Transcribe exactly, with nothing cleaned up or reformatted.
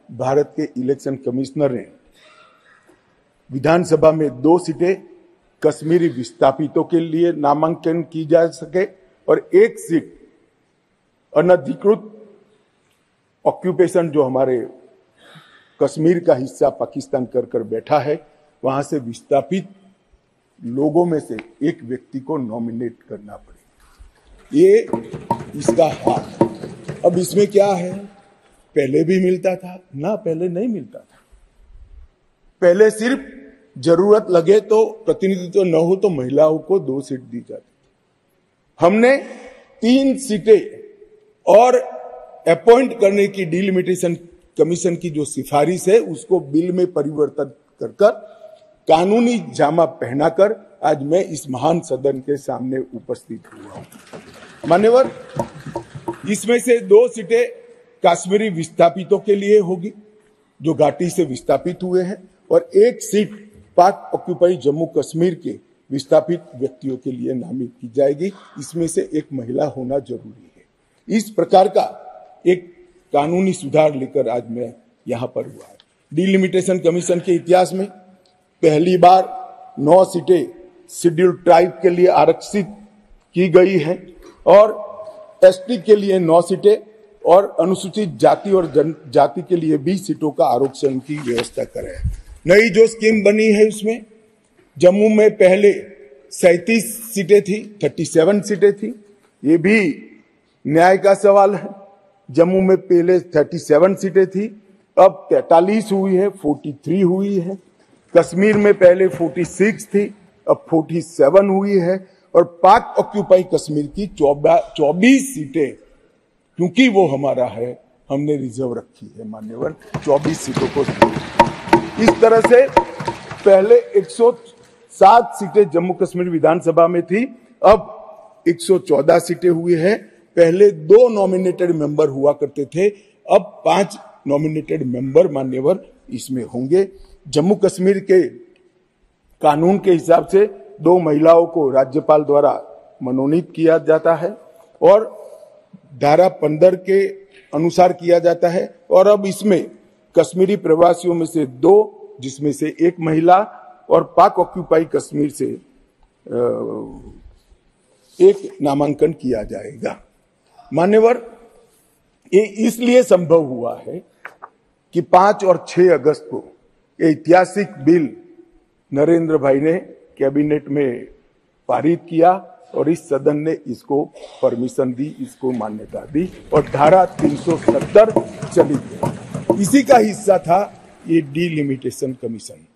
भारत के election commissioner ने विधानसभा में दो सीटें कश्मीरी विस्थापितों के लिए नामांकन की जा सके और एक सीट अनधिकृत ऑक्यूपेशन जो हमारे कश्मीर का हिस्सा पाकिस्तान कर कर बैठा है, वहां से विस्थापित लोगों में से एक व्यक्ति को नॉमिनेट करना पड़े। ये इसका हाथ। अब इसमें क्या है, पहले भी मिलता था ना, पहले नहीं मिलता था। पहले सिर्फ जरूरत लगे तो, प्रतिनिधित्व न हो तो महिलाओं को दो सीट दी जाती। हमने तीन सीटें और अपॉइंट करने की डिलिमिटेशन कमीशन की जो सिफारिश है उसको बिल में परिवर्तन कर कर कानूनी जामा पहनाकर आज मैं इस महान सदन के सामने उपस्थित हुआ हूं। मान्यवर, इसमें से दो सीटें कश्मीरी विस्थापितों के लिए होगी जो घाटी से विस्थापित हुए हैं, और एक सीट पाक ऑक्यूपाई जम्मू कश्मीर के विस्थापित व्यक्तियों के लिए नामित की जाएगी। इसमें से एक महिला होना जरूरी है। इस प्रकार का एक कानूनी सुधार लेकर आज मैं यहां पर हुआ है। डिलिमिटेशन कमीशन के इतिहास में पहली बार नौ सीटें शेड्यूल्ड ट्राइब के लिए आरक्षित की गई है और एसटी के लिए नौ सीटें और अनुसूचित जाति और जनजाति के लिए बीस सीटों का आरक्षण की व्यवस्था करे है। नई जो स्कीम बनी है उसमें जम्मू में पहले सैंतीस सीटें थी, सैंतीस सीटें थी। ये भी न्याय का सवाल है। जम्मू में पहले सैंतीस सीटें थी, अब तैंतालीस हुई है, तैंतालीस हुई है। कश्मीर में पहले छियालीस थी, अब सैंतालीस हुई है। और पाक ऑक्यूपाई कश्मीर की चौबीस सीटें, क्योंकि वो हमारा है, हमने रिजर्व रखी है मान्यवर, चौबीस सीटों को। इस तरह से पहले एक सौ सात सीटें जम्मू कश्मीर विधानसभा में थी, अब एक सौ चौदह सीटें हुई है। पहले दो नॉमिनेटेड मेंबर हुआ करते थे, अब पांच नॉमिनेटेड मेंबर मान्यवर इसमें होंगे। जम्मू कश्मीर के कानून के हिसाब से दो महिलाओं को राज्यपाल द्वारा मनोनीत किया जाता है और धारा पंद्रह के अनुसार किया जाता है। और अब इसमें कश्मीरी प्रवासियों में से दो, जिसमें से एक महिला, और पाक ऑक्यूपाई कश्मीर से एक नामांकन किया जाएगा। मान्यवर, ये इसलिए संभव हुआ है कि पांच और छह अगस्त को ये ऐतिहासिक बिल नरेंद्र भाई ने कैबिनेट में पारित किया और इस सदन ने इसको परमिशन दी, इसको मान्यता दी और धारा तीन सौ सत्तर चली गई। इसी का हिस्सा था ये डिलिमिटेशन कमीशन।